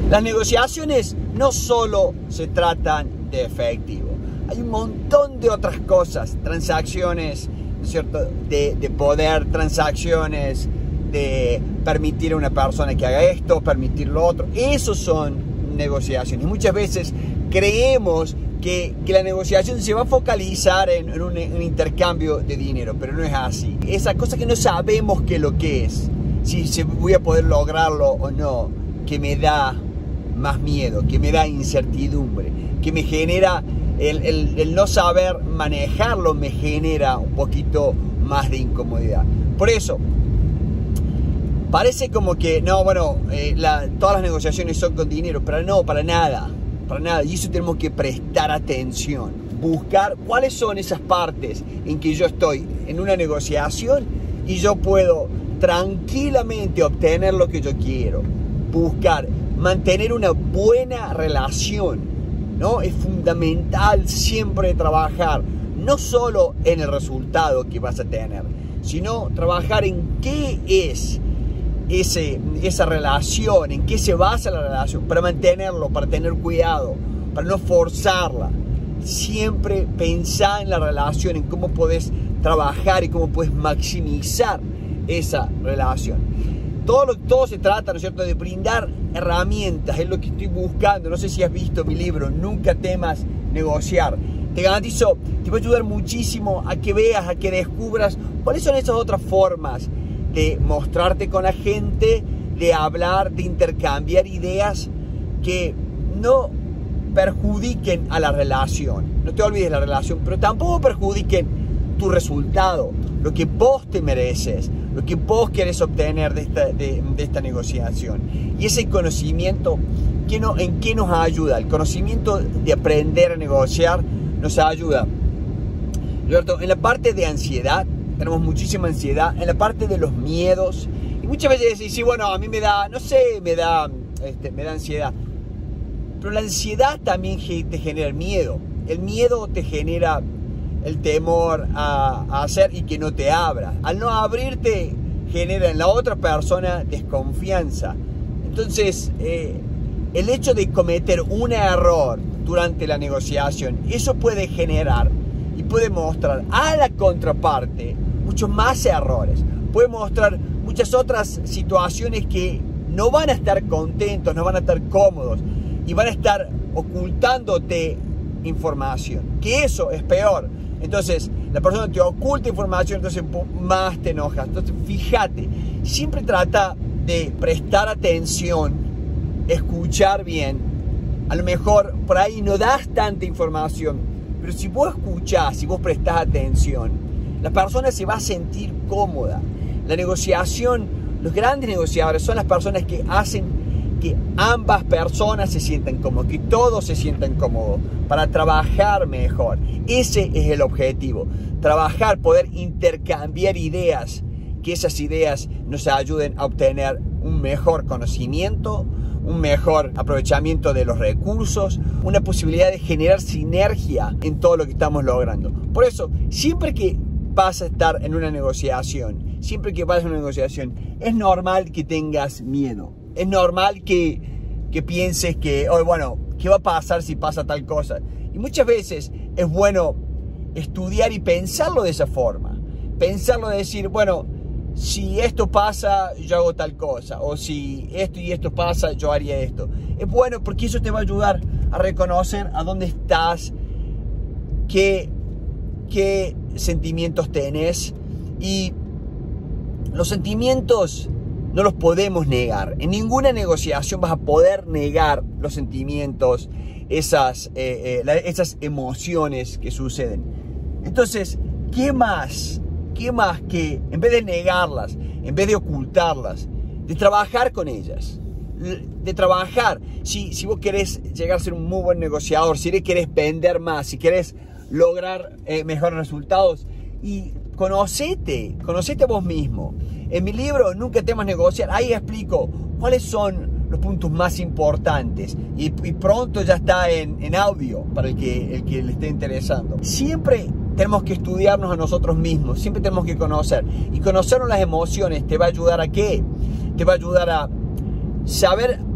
Las negociaciones no solo se tratan de efectivo. Hay un montón de otras cosas, transacciones, ¿no es cierto?, de poder, transacciones, de permitir a una persona que haga esto, permitir lo otro. Esos son negociaciones. Muchas veces creemos que la negociación se va a focalizar en un intercambio de dinero, pero no es así. Esa cosa que no sabemos qué es lo que es, si voy a poder lograrlo o no, que me da más miedo, que me da incertidumbre, que me genera el no saber manejarlo, me genera un poquito más de incomodidad. Por eso, parece como que, no, bueno, todas las negociaciones son con dinero, pero no, para nada. Y eso tenemos que prestar atención, buscar cuáles son esas partes en que yo estoy en una negociación y yo puedo tranquilamente obtener lo que yo quiero. Buscar, mantener una buena relación, ¿no? Es fundamental siempre trabajar, no solo en el resultado que vas a tener, sino trabajar en qué es esa relación, en qué se basa la relación, para mantenerlo, para tener cuidado, para no forzarla. Siempre pensá en la relación, en cómo podés trabajar y cómo puedes maximizar esa relación. Todo se trata, ¿no es cierto?, de brindar herramientas. Es lo que estoy buscando. No sé si has visto mi libro, Nunca temas negociar. Te garantizo, te va a ayudar muchísimo a que veas, a que descubras cuáles son esas otras formas de mostrarte con la gente, de hablar, de intercambiar ideas que no perjudiquen a la relación. No te olvides la relación, pero tampoco perjudiquen tu resultado, lo que vos te mereces, lo que vos querés obtener de esta negociación. Y ese conocimiento, ¿en qué nos ayuda? El conocimiento de aprender a negociar nos ayuda, ¿cierto?, en la parte de ansiedad. Tenemos muchísima ansiedad en la parte de los miedos. Y muchas veces decís, sí, bueno, a mí me da, no sé, me da ansiedad. Pero la ansiedad también te genera el miedo. El miedo te genera el temor a hacer y que no te abra. Al no abrirte, genera en la otra persona desconfianza. Entonces, el hecho de cometer un error durante la negociación, eso puede generar y puede mostrar a la contraparte muchos más errores. Puede mostrar muchas otras situaciones que no van a estar contentos, no van a estar cómodos y van a estar ocultándote información, que eso es peor. Entonces, la persona te oculta información, entonces más te enojas. Entonces, fíjate, siempre trata de prestar atención, escuchar bien. A lo mejor por ahí no das tanta información, pero si vos escuchás, si vos prestás atención, la persona se va a sentir cómoda. La negociación, los grandes negociadores son las personas que hacen que ambas personas se sientan cómodos, que todos se sientan cómodos para trabajar mejor. Ese es el objetivo, trabajar, poder intercambiar ideas, que esas ideas nos ayuden a obtener un mejor conocimiento, un mejor aprovechamiento de los recursos, una posibilidad de generar sinergia en todo lo que estamos logrando. Por eso, siempre que vas a estar en una negociación, es normal que tengas miedo. Es normal que pienses que, oh, bueno, ¿qué va a pasar si pasa tal cosa? Y muchas veces es bueno estudiar y pensarlo de esa forma. Pensarlo de decir, bueno, si esto pasa, yo hago tal cosa. O si esto y esto pasa, yo haría esto. Es bueno porque eso te va a ayudar a reconocer a dónde estás, qué sentimientos tenés. Y los sentimientos no los podemos negar. En ninguna negociación vas a poder negar los sentimientos, esas emociones que suceden. Entonces, ¿qué más que en vez de negarlas, en vez de ocultarlas, de trabajar con ellas? De trabajar. Si vos querés llegar a ser un muy buen negociador, si querés vender más, si querés lograr mejores resultados, y conocete a vos mismo. En mi libro, Nunca temas negociar, ahí explico cuáles son los puntos más importantes. Y pronto ya está en audio para el que le esté interesando. Siempre tenemos que estudiarnos a nosotros mismos, siempre tenemos que conocer. Y conocernos las emociones te va a ayudar ¿a qué? Te va a ayudar a saber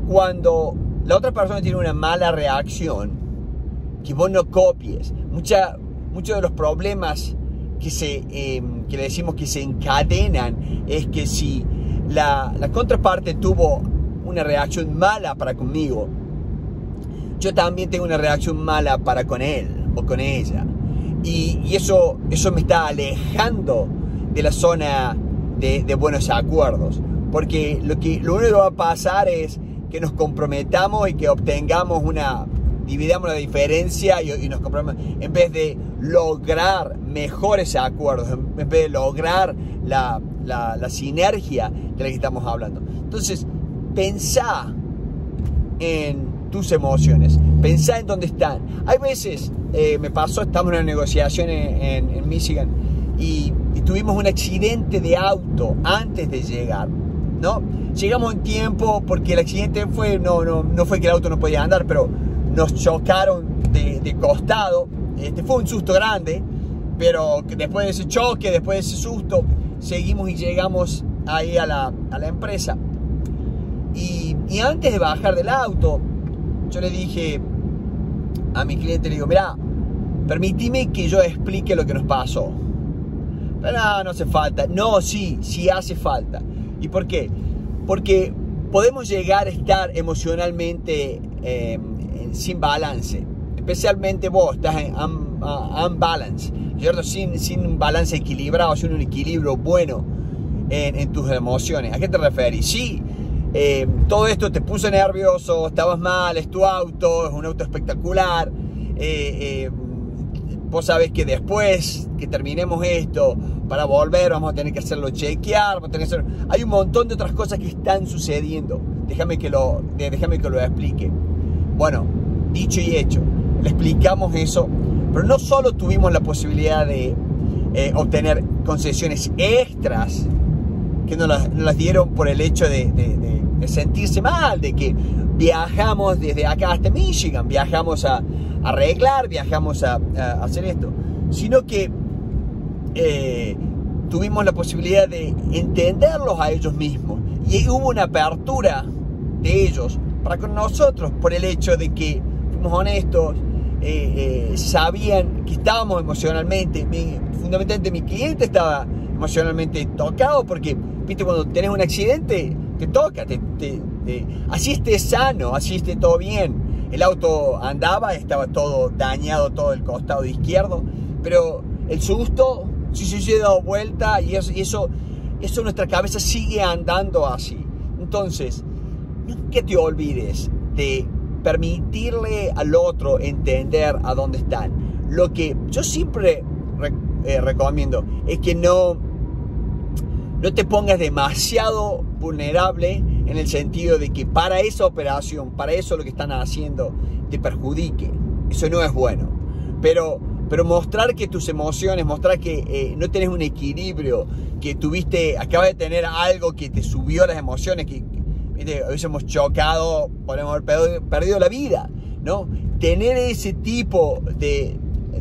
cuando la otra persona tiene una mala reacción, que vos no copies. Muchos de los problemas que le decimos que se encadenan es que si la contraparte tuvo una reacción mala para conmigo, yo también tengo una reacción mala para con él o con ella. Y eso me está alejando de la zona de buenos acuerdos. Porque lo único que va a pasar es que nos comprometamos y que dividamos la diferencia y nos comprometamos, en vez de lograr mejores acuerdos, en vez de lograr la sinergia de la que estamos hablando. Entonces, pensá en tus emociones, pensá en dónde están. Hay veces, me pasó, estamos en una negociación en Michigan y tuvimos un accidente de auto antes de llegar, ¿no? Llegamos en tiempo porque el accidente no fue que el auto no podía andar, pero nos chocaron de costado. Fue un susto grande, pero después de ese choque, después de ese susto, seguimos y llegamos ahí a la empresa. Y antes de bajar del auto, yo le dije a mi cliente, le digo, mirá, permíteme que yo explique lo que nos pasó. Pero no hace falta. No, sí hace falta. ¿Y por qué? Porque podemos llegar a estar emocionalmente sin balance. Especialmente vos estás en unbalance, ¿cierto? Sin un balance equilibrado, sin un equilibrio bueno en tus emociones. ¿A qué te referís? Sí, todo esto te puso nervioso, estabas mal, es tu auto, es un auto espectacular. Vos sabés que después que terminemos esto, para volver vamos a tener que hacerlo chequear, hay un montón de otras cosas que están sucediendo. Déjame que lo explique. Bueno, dicho y hecho, le explicamos eso, pero no solo tuvimos la posibilidad de obtener concesiones extras que nos las dieron por el hecho de sentirse mal, de que viajamos desde acá hasta Michigan, viajamos a arreglar, viajamos a hacer esto, sino que tuvimos la posibilidad de entenderlos a ellos mismos, y hubo una apertura de ellos para con nosotros por el hecho de que fuimos honestos, sabían que estábamos emocionalmente, fundamentalmente mi cliente estaba emocionalmente tocado, porque viste, cuando tenés un accidente te toca, así esté sano, así esté todo bien, el auto andaba, estaba todo dañado, todo el costado izquierdo, pero el susto, si se ha dado vuelta, y eso nuestra cabeza sigue andando así. Entonces, nunca te olvides de permitirle al otro entender a dónde están. Lo que yo siempre recomiendo es que no te pongas demasiado vulnerable, en el sentido de que para esa operación, para eso lo que están haciendo, te perjudique. Eso no es bueno. Pero mostrar que tus emociones, mostrar que no tenés un equilibrio, que acabas de tener algo que te subió las emociones, que hubiésemos chocado, podemos haber perdido la vida, ¿no? Tener ese tipo de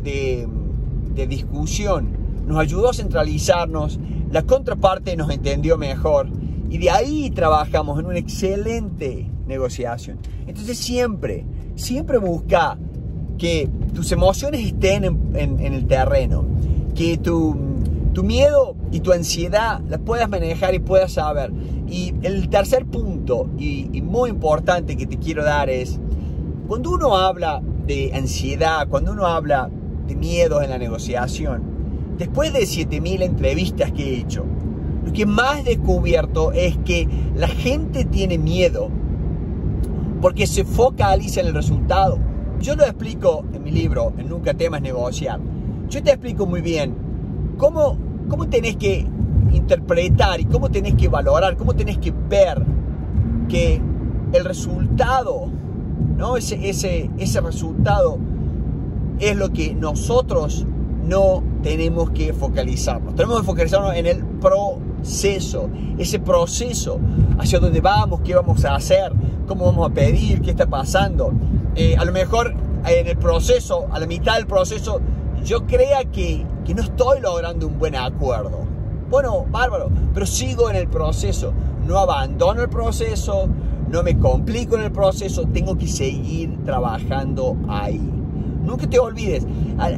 discusión nos ayudó a centralizarnos, la contraparte nos entendió mejor, y de ahí trabajamos en una excelente negociación. Entonces siempre busca que tus emociones estén en el terreno, que tu miedo y tu ansiedad las puedas manejar y puedas saber. Y el tercer punto, y muy importante, que te quiero dar es, cuando uno habla de ansiedad, cuando uno habla de miedos en la negociación, después de 7000 entrevistas que he hecho, lo que más he descubierto es que la gente tiene miedo porque se focaliza en el resultado. Yo lo explico en mi libro, en Nunca temas negociar. Yo te explico muy bien cómo tenés que interpretar y cómo tenés que valorar, cómo tenés que ver que el resultado, ¿no? Ese resultado es lo que nosotros no tenemos que focalizarnos. Tenemos que focalizarnos en el proceso, ese proceso hacia dónde vamos, qué vamos a hacer, cómo vamos a pedir, qué está pasando. A lo mejor en el proceso, a la mitad del proceso, yo crea que no estoy logrando un buen acuerdo. Bueno, bárbaro, pero sigo en el proceso, no abandono el proceso, no me complico en el proceso, tengo que seguir trabajando ahí. Nunca te olvides,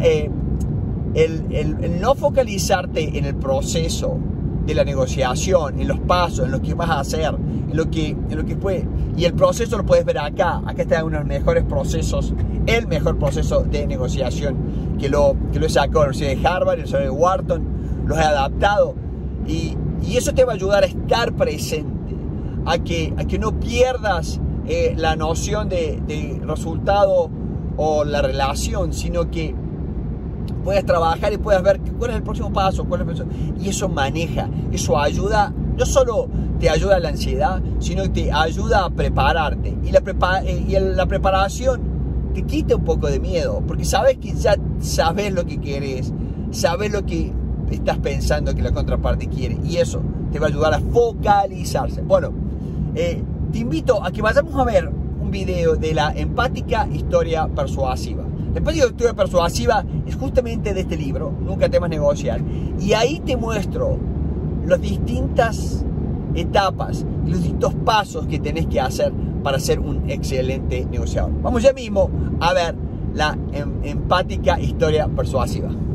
el no focalizarte en el proceso de la negociación, en los pasos, en lo que vas a hacer, en lo que puede, y el proceso lo puedes ver acá está uno de los mejores procesos, el mejor proceso de negociación que lo he sacado de la Universidad de Harvard, de la Universidad de Wharton, los he adaptado, y eso te va a ayudar a estar presente, a que no pierdas la noción de resultado o la relación, sino que puedes trabajar y puedes ver cuál es el próximo paso, y eso maneja, eso ayuda, no solo te ayuda a la ansiedad, sino que te ayuda a prepararte, y la preparación te quita un poco de miedo, porque sabes que ya sabes lo que quieres, sabes lo que estás pensando que la contraparte quiere, y eso te va a ayudar a focalizarse. Bueno, te invito a que vayamos a ver un video de la empática historia persuasiva. La empática historia persuasiva es justamente de este libro, Nunca temas negociar, y ahí te muestro las distintas etapas y los distintos pasos que tenés que hacer para ser un excelente negociador. Vamos ya mismo a ver la empática historia persuasiva.